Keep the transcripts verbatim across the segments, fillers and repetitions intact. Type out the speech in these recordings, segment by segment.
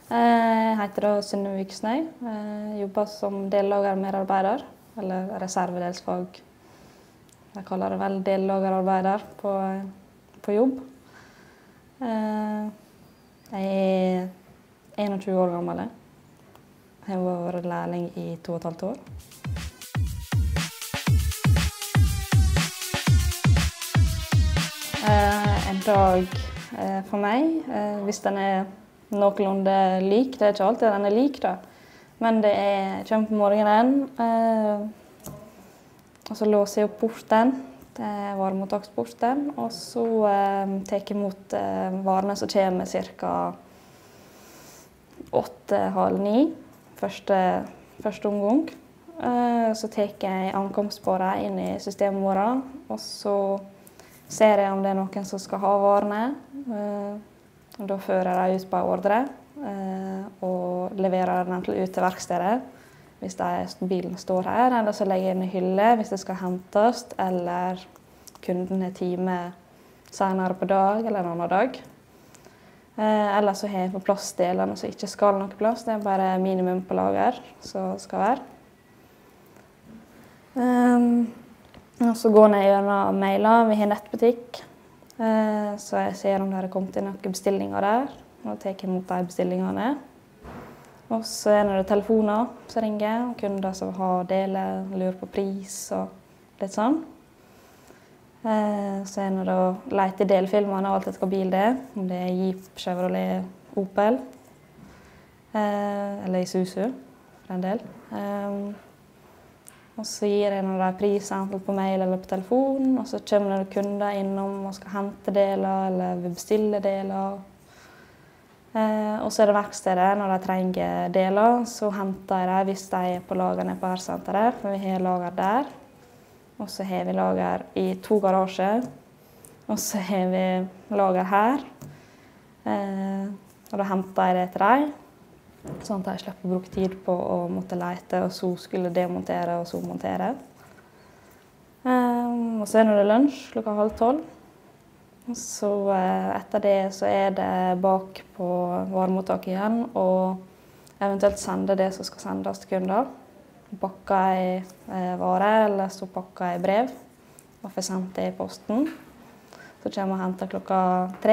Jeg heter da Synne Viksnøy. Jeg jobber som dellagermedarbeider, eller reservedelsfag. Jeg kaller det vel dellagerarbeider på, på jobb. Jeg er enogtjue år gammel. Jeg har vært lærling i to og et halvt år. En dag for meg, hvis den er noenlunde lik, det er ikke alltid den er lik da, men det er, jeg kommer på morgenen, og så låser jeg opp porten, det er varemottagsporten, og så tar jeg imot varene som kommer cirka åtte, halv ni, første, første omgang. Så tar jeg ankomst på dem inn i systemet vårt, og så ser jeg om det er noen som skal ha varene. Og da fører jeg ut på en ordre og leverer den ut til verkstedet hvis bilen står her, eller så legger jeg den i hylle hvis det skal hentes, eller kunden har time senere på dag eller en annen dag. Eller så har jeg på plass delene som ikke skal noe plass, det er bare minimum på lager som skal være. Og så går jeg gjennom mailer, vi har nettbutikk, så jeg ser om det har kommet inn noen bestillinger der, og tar imot de bestillingene. Og så er det telefoner som ringer, og kunder som har deler, lurer på pris og litt sånn. Så er det å lete i delfilmene og alt etter hva bil det er, om det er Jeep, Chevrolet, Opel, eller Isuzu for en del. Og så gir jeg noen priser enten på mail eller på telefon, og så kommer det kunder innom og skal hente deler eller vil bestille deler. Og så er det verkstedet når de trenger deler, så henter jeg dem hvis de er på lagerne på R-senteret, for vi har lager der. Og så har vi lager i to garasjer, og så har vi lager her. Og da henter jeg det til dem. Sånn at jeg slipper å bruke tid på å måtte lete, og så skulle demontere og så montere. Um, og så er det lunsj klokka halv tolv. Så uh, etter det så er det bak på varemottaket igjen, og eventuelt sende det som skal sendes til kunder. Pakker jeg uh, vare, eller så pakker jeg brev, og får sendt det i posten. Så kommer jeg og henter klokka tre.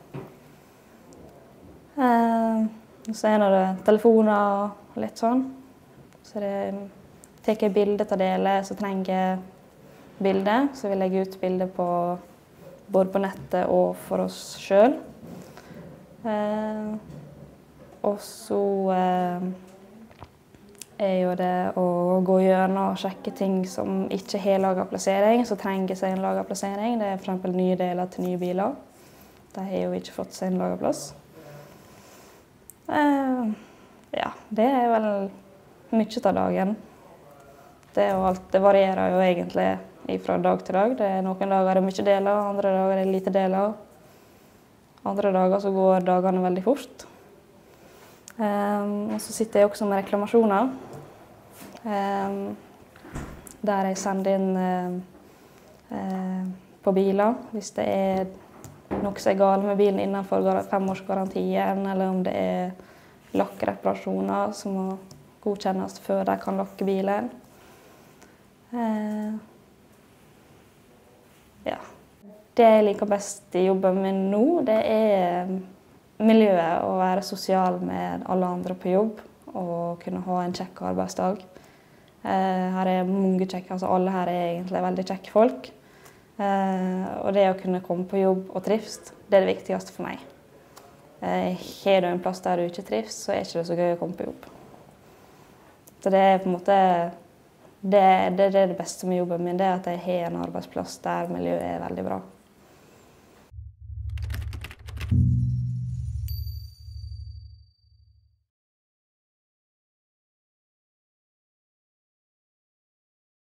Uh, Så er det telefoner og litt sånn. Så det tar jeg bilder til deler, så trenger jeg bilder. Så vi legger ut bilder på, både på nettet og for oss selv. Eh, og så eh, er jo det å gå gjennom og sjekke ting som ikke har lagerplassering, så trenger seg en lagerplassering. Det er for eksempel nye deler til nye biler. De har jo ikke fått seg en lagerplass. Uh, ja, det er vel mye av dagen. Det, alt, det varierer jo egentlig fra dag til dag. Det er noen dager det er mye deler, andre dager det er lite deler. Andre dager så går dagene veldig fort. Um, og så sitter jeg også med reklamasjoner. Um, der jeg sender inn uh, uh, på biler, hvis det er noe som er galt med bilen innenfor femårsgarantien, eller om det er lakkreparasjoner som må godkjennes før de kan lakke bilen. Eh, ja. Det jeg liker best i jobben min nå, det er miljøet, å være sosial med alle andre på jobb, og kunne ha en kjekk arbeidsdag. Eh, her er mange kjekke, altså alle her er egentlig veldig kjekke folk. Uh, og det å kunne komme på jobb og trives, det er det viktigste for meg. Uh, har du en plass der du ikke trives, så er det ikke så gøy å komme på jobb. Så det er på en måte det, det, det, er det beste med jobben min, det er at jeg har en arbeidsplass der miljøet er veldig bra.